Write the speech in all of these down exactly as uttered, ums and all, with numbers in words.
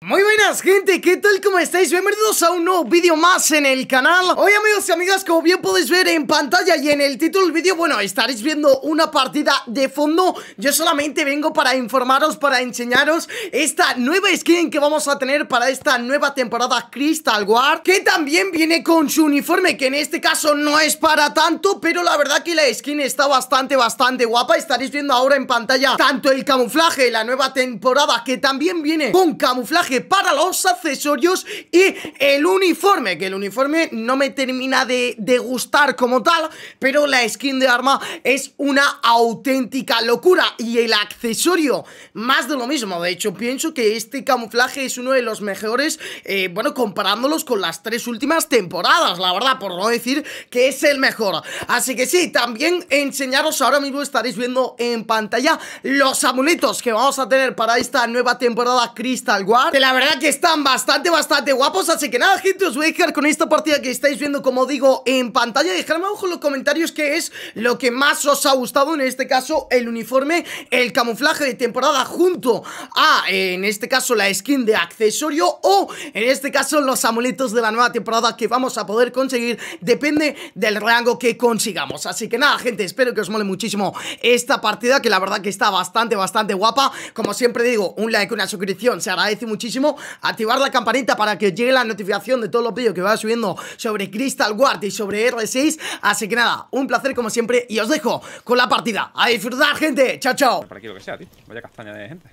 Muy buenas gente, ¿qué tal? ¿Cómo estáis? Bienvenidos a un nuevo vídeo más en el canal. Hoy amigos y amigas, como bien podéis ver en pantalla y en el título del vídeo, bueno, estaréis viendo una partida de fondo. Yo solamente vengo para informaros, para enseñaros esta nueva skin que vamos a tener para esta nueva temporada Crystal Wars, que también viene con su uniforme, que en este caso no es para tanto, pero la verdad que la skin está bastante, bastante guapa. Estaréis viendo ahora en pantalla tanto el camuflaje, la nueva temporada, que también viene con camuflaje para los accesorios, y el uniforme, que el uniforme no me termina de, de gustar como tal, pero la skin de arma es una auténtica locura, y el accesorio más de lo mismo. De hecho pienso que este camuflaje es uno de los mejores, eh, bueno, comparándolos con las tres últimas temporadas, la verdad, por no decir que es el mejor. Así que sí, también enseñaros, ahora mismo estaréis viendo en pantalla los amuletos que vamos a tener para esta nueva temporada Crystal Wars, que la verdad que están bastante, bastante guapos. Así que nada gente, os voy a dejar con esta partida que estáis viendo, como digo, en pantalla. Dejadme abajo en los comentarios qué es lo que más os ha gustado, en este caso el uniforme, el camuflaje de temporada, junto a, en este caso, la skin de accesorio, o en este caso los amuletos de la nueva temporada que vamos a poder conseguir, depende del rango que consigamos. Así que nada gente, espero que os mole muchísimo esta partida, que la verdad que está bastante, bastante guapa. Como siempre digo, un like, una suscripción se agradece muchísimo, activar la campanita para que os llegue la notificación de todos los vídeos que vaya subiendo sobre Crystal Wars y sobre R seis. Así que nada, un placer como siempre, y os dejo con la partida. A disfrutar gente, chao chao. Por aquí lo que sea, tío, vaya castaña de gente.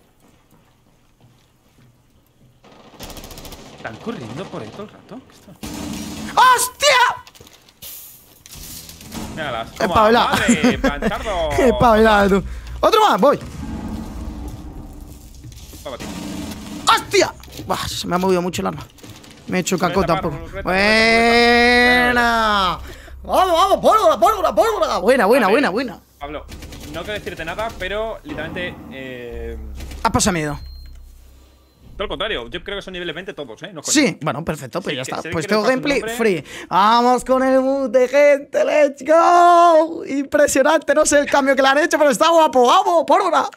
¿Están corriendo por ahí todo el rato? ¿Qué está? ¡Hostia! Míralas. Espabilado. Madre, planchardo. Espabilado. Otro más, voy. Para ti. ¡Hostia! Buah, se me ha movido mucho el arma. Me he hecho cacota un poco. Reta, Buena. Vamos, vamos, pólvora, pólvora, pólvora. Buena, buena, buena, buena. Pablo, no quiero decirte nada, pero literalmente eh... Has pasado miedo. todo lo contrario, yo creo que son niveles veinte todos, ¿eh? No coño. Sí, bueno, perfecto, pues Sí, ya que- está. sé Pues que le tengo pasa gameplay tu nombre. free. Vamos con el mute, gente, let's go. Impresionante, no sé el cambio que le han hecho, pero está guapo, vamos, pólvora.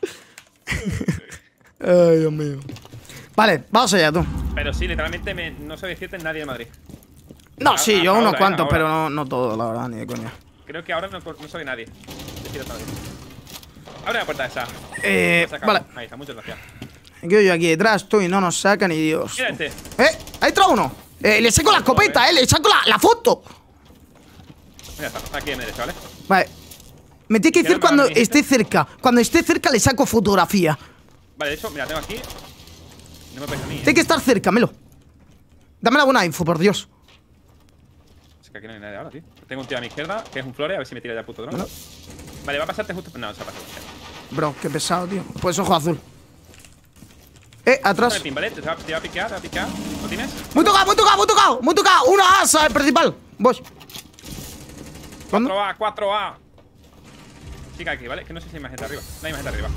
Ay, Dios mío. Vale, vamos allá, tú. Pero sí, literalmente me, no sé decirte nadie de Madrid. No, sí, yo Ahora, unos eh, cuantos, ahora. pero no, no todos, la verdad, ni de coña. Creo que ahora no, no soy nadie. Decir otra vez. Abre la puerta esa. Eh, Saca. vale. Ahí está, muchas gracias. Me quedo yo aquí detrás, tú, y no nos saca ni Dios. Mira este. Eh, ahí trae uno. Eh, le saco la escopeta, eh, le saco la, la foto. Mira, está aquí en derecho, ¿vale? Vale. Me tiene que decir ¿Quieres cuando grabar mi esté cerca. Cuando esté cerca le saco fotografía. Vale, de hecho, mira, tengo aquí. No me pegues a mí, ¿eh? Tiene que estar cerca, Melo. Dame la buena info, por Dios. Es que aquí no hay nadie ahora, tío. Tengo un tío a mi izquierda, que es un flore, a ver si me tira ya el puto dron. Bueno. Vale, va a pasarte justo. No, se ha pasado. Bro, qué pesado, tío. Pues ojo azul. Eh, Con atrás. el pin, ¿vale? Te va, te va a piquear, te va a piquear. ¿Lo tienes? Muy tocado, muy tocado, muy tocado. Muy tocado. Una asa, el principal. Voy. ¿Cuándo? cuatro A, cuatro A. Chica aquí, ¿vale? Que no sé si hay más gente arriba. No hay más gente arriba.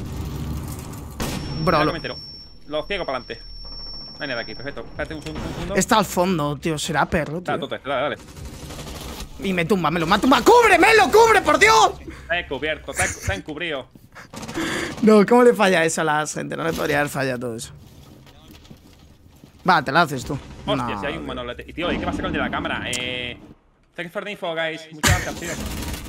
Bro, Mira, lo- que me entero. Los ciego para adelante. No hay nada aquí, perfecto. Espérate un segundo. Un segundo. está al fondo, tío. Será perro, Dale, tío. tote, dale, dale. Y me tumba, me lo mata. ¡Cubre, Melo, cubre, por Dios! Está descubierto, está, está encubrido. No, ¿cómo le falla eso a la gente? No le podría haber fallado todo eso. Va, te la haces tú. Hostia, No, si hay un tío. monolete. Y tío, ¿y qué pasa con el de la cámara? Eh. Thanks for the info, guys. Muchas gracias, tío.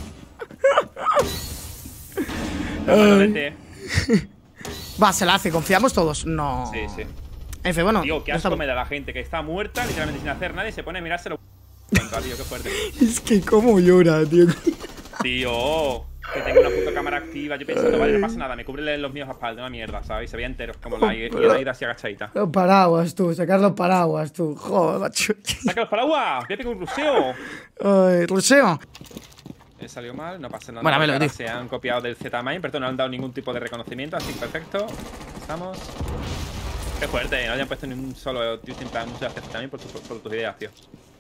Un monolete. Va, se la hace, confiamos todos. No. Sí, sí. F, bueno. Tío, qué no está- asco me da la gente que está muerta, literalmente sin hacer nada, y se pone a mirárselo. Contra, tío, qué fuerte. Es que cómo llora, tío. Tío, que tengo una puta cámara activa. Yo pensando, vale, no pasa nada, me cubre los míos a espalda, una mierda, ¿sabes? Se veía enteros, como la y la así agachadita. Los paraguas, tú. Sacar los paraguas, tú. Joder, macho. ¡Saca los paraguas! ¡Voy a pegar un ruseo! Ay, ruseo. He salido mal, no pasa nada. Bueno, porque me lo ahora digo. se han copiado del Z-Mine, pero no han dado ningún tipo de reconocimiento, así que perfecto. Estamos. Qué fuerte, no hayan puesto ni un solo tío sin plan. Muchas gracias también por, tu, por tus ideas, tío.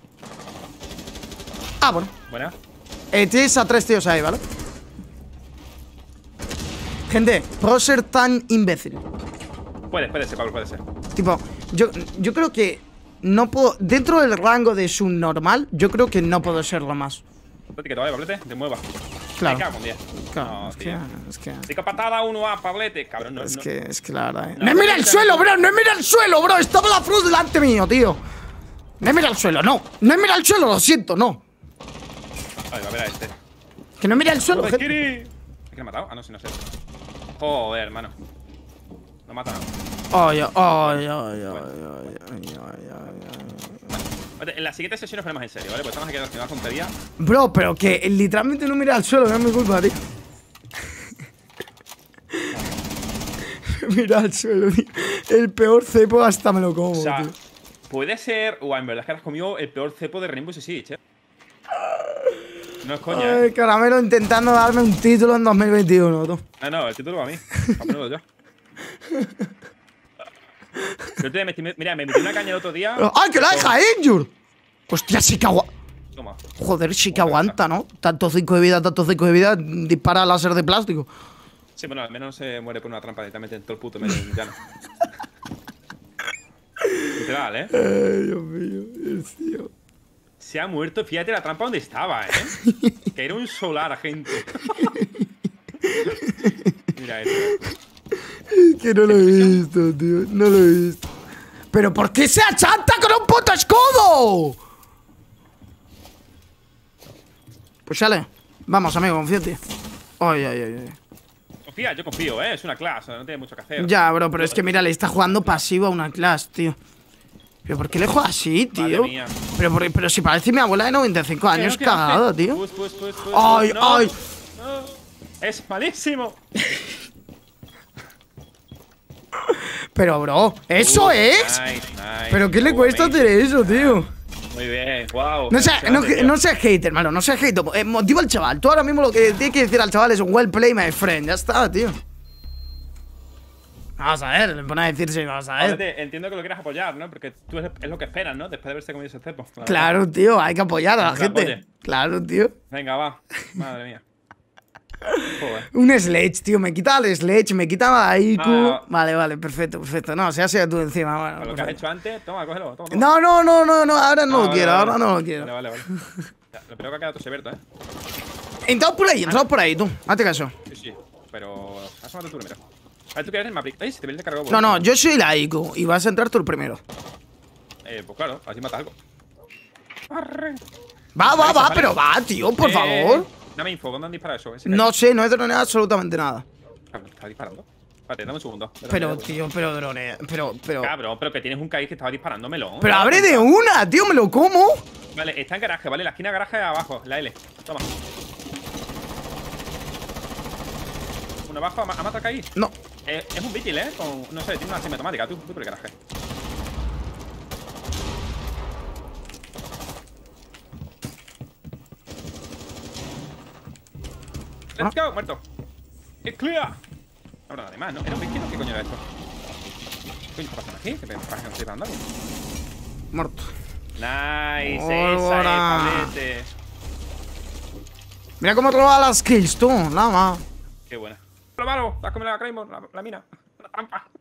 Ah, bueno. Buena. Eh, tienes a tres tíos ahí, ¿vale? Gente, puedo ser tan imbécil. Puede, puede ser, Pablo, puede ser. Tipo, yo, yo creo que no puedo. Dentro del rango de subnormal, yo creo que no puedo serlo más. Etiqueta, vale, Pablete, te mueva. Claro. Me cago en diez. Claro, No, es, tío. que, es que... Digo patada uno a Pablete, cabrón. No, Es no. que, es que la verdad, eh. No, ¡No mira no, el no, suelo, no. bro! ¡No mira el suelo, bro! Estaba la Frost delante mío, tío. No mira el suelo, no. No mira el suelo, lo siento, no. Vale, va a ver a este. Que no mira el suelo, ¡Joder, gente. Kiri! ¿Es que lo he matado? Ah, no, sí, no sé. Joder, hermano. No mata, ¿no? Ay, ay, ay, ay, ay, ay, ay, ay, ay. Vale, en la siguiente sesión nos ponemos en serio, ¿vale? Pues estamos aquí haciendo una tontería. Bro, pero que literalmente no mira al suelo, no es mi culpa, tío. Mira al suelo, tío. El peor cepo hasta me lo como, O sea, tío. puede ser. Guau, en verdad es que has comido el peor cepo de Rainbow Six Siege, eh. No es coña, Ay, eh. Caramelo intentando darme un título en dos mil veintiuno, tú. Ah, no, el título va a mí. A menudo yo. Yo te metí, mira, me metí una caña el otro día. ¡Ay, que la deja Injure! Hostia, sí que aguanta. Toma. Joder, sí que aguanta, ¿no? Tanto cinco de vida, tanto cinco de vida, dispara láser de plástico. Sí, bueno, al menos se muere por una trampa directamente en todo el puto medio del llano. Literal, ¿eh? Ay, Dios mío, Dios mío. Se ha muerto, fíjate la trampa donde estaba, ¿eh? Que era un solar, gente. Mira esto. Que no lo he visto, tío. No lo he visto. ¿Pero por qué se achanta con un puto escudo? Pues sale. Vamos, amigo, confío en ti. Ay, ay, ay, ay. Confía, yo confío, ¿eh? Es una clase, no tiene mucho que hacer. Ya, bro, pero es que mira, le está jugando pasivo a una clase, tío. ¿Pero por qué le juega así, tío? Madre mía. Pero, por- pero si parece mi abuela de noventa y cinco años ¿Qué, qué hace? cagada, tío. Pues, pues, pues, pues, Ay, pues, no, ay. no. Es malísimo. Pero, bro, ¿eso Uh, es? Nice, nice. ¿Pero qué le Uh, cuesta amazing. hacer eso, tío? Muy bien, wow. No seas no, no seas hater, hermano, no seas hater. Eh, motiva al chaval. Tú ahora mismo lo que tienes que decir al chaval es un well play, my friend. Ya está, tío. Vamos a ver, le pone a decirse, vamos a ver. Obviamente, entiendo que lo quieras apoyar, ¿no? Porque tú es, es lo que esperas, ¿no? Después de haberse comido ese cepo. La Claro, verdad. tío, hay que apoyar a la Que gente. apoye. Claro, tío. Venga, va. Madre mía. Joder. Un sledge, tío. Me quita el sledge, me quita la I Q. Ah. Vale, vale, perfecto, perfecto. No, se ha sido tú encima. Bueno, Con lo que has perfecto. hecho antes, toma, cógelo. Toma, toma. No, no, no, no, no, ahora no Ah, lo vale, quiero, vale, ahora vale. no lo quiero. Vale, vale, vale. Ya, lo peor que ha quedado Toseberto, ¿eh? Entramos por ahí, entramos por ahí, tú. Hazte caso. Sí, sí. Pero. Has matado tú primero. A ver, tú quieres el Maplic. Ay, se te viene de cargado. No, no, yo soy la I Q y vas a entrar tú el primero. Eh, pues claro, así mata algo. Arre. Va, va, Vale, va, vale. pero va, tío, por Eh, favor. Dame info, ¿dónde han disparado eso? Ese No sé, no he droneado absolutamente nada. cabrón está disparando. Espérate, dame un segundo. Pero, tío, pero dronea. Pero, pero. Cabrón, pero que tienes un K I que estaba disparándomelo. Pero abre de una, tío, me lo como. Vale, está en garaje, ¿vale? La esquina de garaje abajo, la L. Toma. Uno abajo, ¿ha ma- ha matado K I? No. Eh, es un vigil, ¿eh? Con, no sé, tiene una semiautomática. Tú, tú por el garaje. Let's go, muerto. It's clear. No habrá nada más, ¿no? ¿Era un vigil o qué coño era esto? ¿Qué coño pasa aquí? ¿Qué me pasa que no estoy dando? Muerto. Nice, Pólvora. esa es, Pablete. Mira cómo roba las kills, tú, nada más. Qué buena. ¡Lo malo! ¡Has comido la Claymore! La, la mina. La trampa.